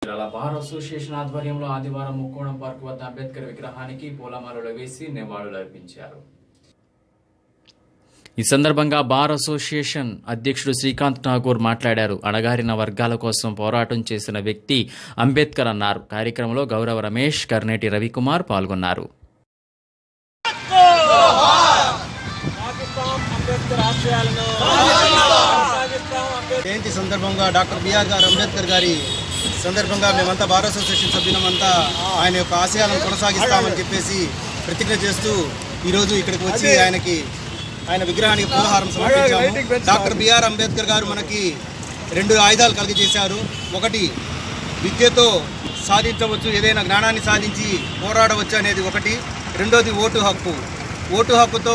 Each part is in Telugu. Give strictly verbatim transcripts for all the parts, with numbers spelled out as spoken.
చీరాల బార్ అసోసియేషన్ ఆధ్వర్యంలో ఆదివారం ముక్కోణం పార్క్ వద్ద అంబేద్కర్ విగ్రహానికి పూలమాలలు వేసి నివాళులర్పించారు. ఈ సందర్భంగా బార్ అసోసియేషన్ అధ్యక్షుడు శ్రీకాంత్ ఠాగూర్ మాట్లాడారు. అణగారిన వర్గాల కోసం పోరాటం చేసిన వ్యక్తి అంబేద్కర్ అన్నారు. కార్యక్రమంలో గౌరవ రమేష్, కర్నేటి రవికుమార్ పాల్గొన్నారు. జయంతి సందర్భంగా డాక్టర్ బిఆర్ గారు అంబేద్కర్ గారి సందర్భంగా మేమంతా బార్ అసోసియేషన్ సభ్యులమంతా ఆయన యొక్క ఆశయాలను కొనసాగిస్తామని చెప్పేసి ప్రతిజ్ఞ చేస్తూ ఈరోజు ఇక్కడికి వచ్చి ఆయనకి ఆయన విగ్రహానికి పూలహారం సమర్పించాము. డాక్టర్ బిఆర్ అంబేద్కర్ గారు మనకి రెండు ఆయుధాలు కలిగజేశారు. ఒకటి, విద్యతో సాధించవచ్చు, ఏదైనా జ్ఞానాన్ని సాధించి పోరాడవచ్చు అనేది ఒకటి. రెండోది ఓటు హక్కు. ఓటు హక్కుతో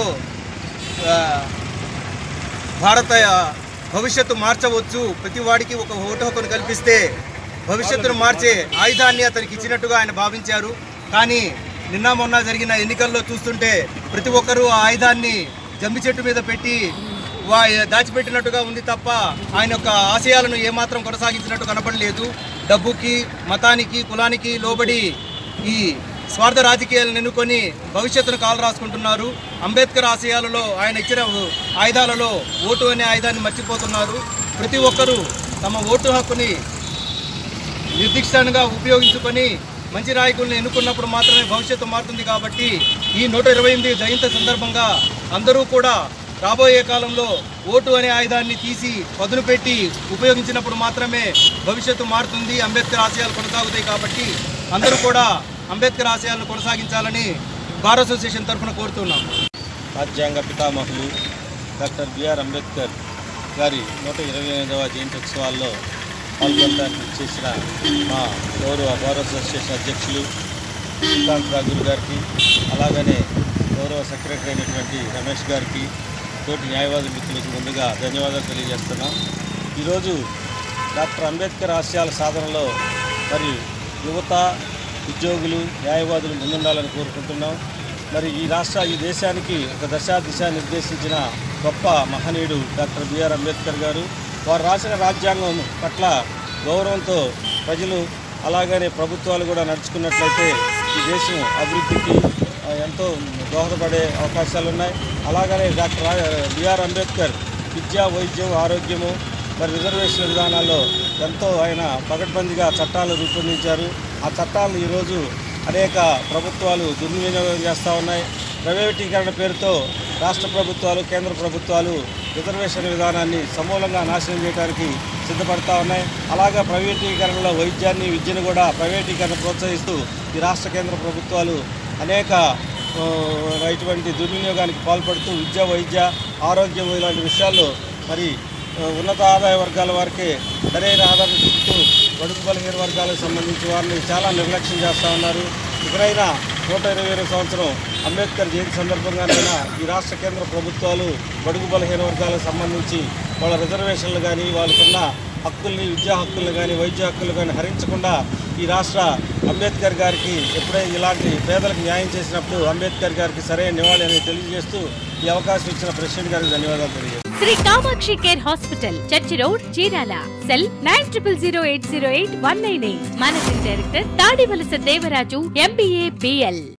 భారత భవిష్యత్తు మార్చవచ్చు. ప్రతి వాడికి ఒక ఓటు హక్కును కల్పిస్తే భవిష్యత్తును మార్చే ఆయుధాన్ని అతనికి ఇచ్చినట్టుగా ఆయన భావించారు. కానీ నిన్న మొన్న జరిగిన ఎన్నికల్లో చూస్తుంటే ప్రతి ఒక్కరూ ఆ ఆయుధాన్ని జమ్మి చెట్టు మీద పెట్టి వా దాచిపెట్టినట్టుగా ఉంది తప్ప ఆయన యొక్క ఆశయాలను ఏమాత్రం కొనసాగించినట్టు కనపడలేదు. డబ్బుకి, మతానికి, కులానికి లోబడి ఈ స్వార్థ రాజకీయాలను ఎన్నుకొని భవిష్యత్తును కాలు రాసుకుంటున్నారు. అంబేద్కర్ ఆశయాలలో ఆయన ఇచ్చిన ఆయుధాలలో ఓటు అనే ఆయుధాన్ని మర్చిపోతున్నారు. ప్రతి ఒక్కరూ తమ ఓటు హక్కుని నిర్దిష్టంగా ఉపయోగించుకొని మంచి నాయకుల్ని ఎన్నుకున్నప్పుడు మాత్రమే భవిష్యత్తు మారుతుంది. కాబట్టి ఈ నూట ఇరవై ఎనిమిది జయంతి సందర్భంగా అందరూ కూడా రాబోయే కాలంలో ఓటు అనే ఆయుధాన్ని తీసి పదును పెట్టి ఉపయోగించినప్పుడు మాత్రమే భవిష్యత్తు మారుతుంది, అంబేద్కర్ ఆశయాలు కొనసాగుతాయి. కాబట్టి అందరూ కూడా అంబేద్కర్ ఆశయాలను కొనసాగించాలని బార్ అసోసియేషన్ తరఫున కోరుతున్నాం. రాజ్యాంగ పితామహులు డాక్టర్ బిఆర్ అంబేద్కర్ గారి నూట ఇరవై ఎనిమిదవ జయంతి ఉత్సవాల్లో పాల్గొనడానికి చేసిన మా గౌరవ బార్ అసోసియేషన్ అధ్యక్షులు శ్రీకాంత్ ఠాగూర్ గారికి, అలాగనే గౌరవ సెక్రటరీ అయినటువంటి రమేష్ గారికి, తోటి న్యాయవాద మిత్రులకు ముందుగా ధన్యవాదాలు తెలియజేస్తున్నాం. ఈరోజు డాక్టర్ అంబేద్కర్ ఆశయాల సాధనలో మరి యువత, ఉద్యోగులు, న్యాయవాదులు ముందుండాలని కోరుకుంటున్నాం. మరి ఈ రాష్ట్ర ఈ దేశానికి ఒక దశా దిశ నిర్దేశించిన గొప్ప మహనీయుడు డాక్టర్ బిఆర్ అంబేద్కర్ గారు. వారు రాసిన రాజ్యాంగం పట్ల గౌరవంతో ప్రజలు అలాగనే ప్రభుత్వాలు కూడా నడుచుకున్నట్లయితే ఈ దేశం అభివృద్ధికి ఎంతో దోహదపడే అవకాశాలు ఉన్నాయి. అలాగనే డాక్టర్ బిఆర్ అంబేద్కర్ విద్య, వైద్యం, ఆరోగ్యము మరి రిజర్వేషన్ విధానాల్లో ఎంతో ఆయన పకడ్బందీగా చట్టాలు రూపొందించారు. ఆ చట్టాలను ఈరోజు అనేక ప్రభుత్వాలు దుర్వినియోగం చేస్తూ ఉన్నాయి. ప్రైవేటీకరణ పేరుతో రాష్ట్ర ప్రభుత్వాలు, కేంద్ర ప్రభుత్వాలు రిజర్వేషన్ విధానాన్ని సమూలంగా నాశనం చేయడానికి సిద్ధపడతా ఉన్నాయి. అలాగా ప్రైవేటీకరణలో వైద్యాన్ని, విద్యను కూడా ప్రైవేటీకరణ ప్రోత్సహిస్తూ ఈ రాష్ట్ర కేంద్ర ప్రభుత్వాలు అనేక ఇటువంటి దుర్వినియోగానికి పాల్పడుతూ విద్య, వైద్య, ఆరోగ్యం ఇలాంటి విషయాల్లో మరి ఉన్నత ఆదాయ వర్గాల వారికే సరైన ఆదాయం చూపుతూ బడుగు బలహీన వర్గాలకు సంబంధించి వారిని చాలా నిర్లక్ష్యం చేస్తూ ఉన్నారు. ఇకనైనా నూట ఇరవై ఏడు సంవత్సరం అంబేద్కర్ జయంతి సందర్భంగానైనా ఈ రాష్ట్ర కేంద్ర ప్రభుత్వాలు బడుగు బలహీన వర్గాలకు సంబంధించి వాళ్ళ రిజర్వేషన్లు కానీ, వాళ్ళకున్న హక్కుల్ని, విద్యా హక్కులను కానీ, వైద్య హక్కులు కానీ హరించకుండా ఈ రాష్ట్ర అంబేద్కర్ గారికి ఎప్పుడైనా ఇలాంటి పేదలకు న్యాయం చేసినప్పుడు అంబేద్కర్ గారికి సరైన నివాళి అని తెలియజేస్తూ ఈ అవకాశం ఇచ్చిన ప్రెసిడెంట్ గారికి ధన్యవాదాలు తెలియజేస్తాను. Shri Kamakshi care hospital, church road, Chirala. Cell nine triple zero eight zero eight one nine eight. Managing director Tadivalasa Devaraju, MBA, BL.